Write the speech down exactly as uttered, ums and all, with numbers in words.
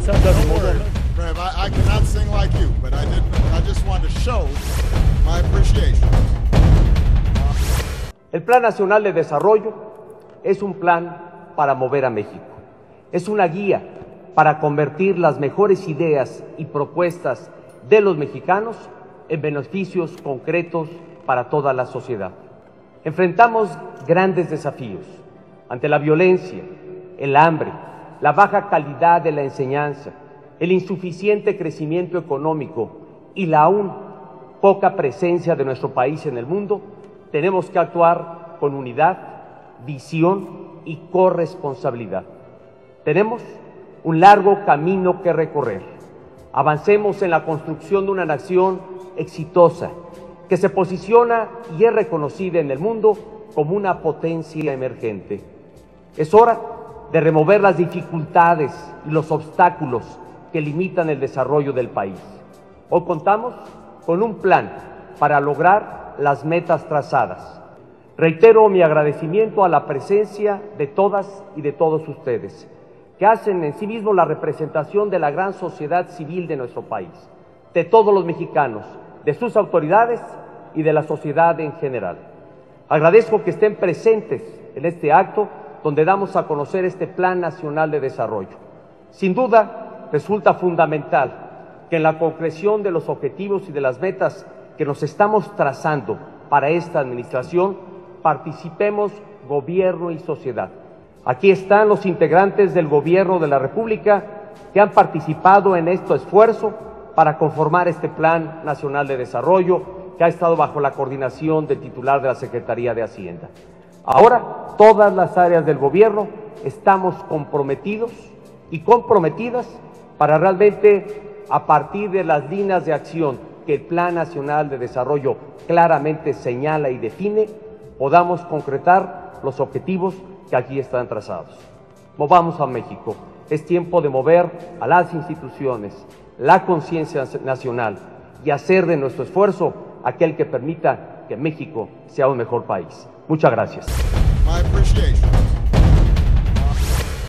sounds like Don't worry, Rev, I, I cannot sing like you, but I didn't. I just wanted to show my appreciation. El Plan Nacional de Desarrollo es un plan para mover a México. Es una guía para convertir las mejores ideas y propuestas de los mexicanos en beneficios concretos para toda la sociedad. Enfrentamos grandes desafíos ante la violencia, el hambre, la baja calidad de la enseñanza, el insuficiente crecimiento económico y la aún poca presencia de nuestro país en el mundo. Tenemos que actuar con unidad, visión y corresponsabilidad. Tenemos un largo camino que recorrer. Avancemos en la construcción de una nación exitosa, que se posiciona y es reconocida en el mundo como una potencia emergente. Es hora de remover las dificultades y los obstáculos que limitan el desarrollo del país. Hoy contamos con un plan para lograr las metas trazadas. Reitero mi agradecimiento a la presencia de todas y de todos ustedes, que hacen en sí mismos la representación de la gran sociedad civil de nuestro país, de todos los mexicanos, de sus autoridades y de la sociedad en general. Agradezco que estén presentes en este acto donde damos a conocer este Plan Nacional de Desarrollo. Sin duda, resulta fundamental que en la concreción de los objetivos y de las metas que nos estamos trazando para esta administración, participemos gobierno y sociedad. Aquí están los integrantes del Gobierno de la República que han participado en este esfuerzo para conformar este Plan Nacional de Desarrollo que ha estado bajo la coordinación del titular de la Secretaría de Hacienda. Ahora, todas las áreas del gobierno estamos comprometidos y comprometidas para realmente, a partir de las líneas de acción que el Plan Nacional de Desarrollo claramente señala y define, podamos concretar los objetivos que aquí están trazados. Movamos a México. Es tiempo de mover a las instituciones, la conciencia nacional y hacer de nuestro esfuerzo aquel que permita que México sea un mejor país. Muchas gracias. My appreciation.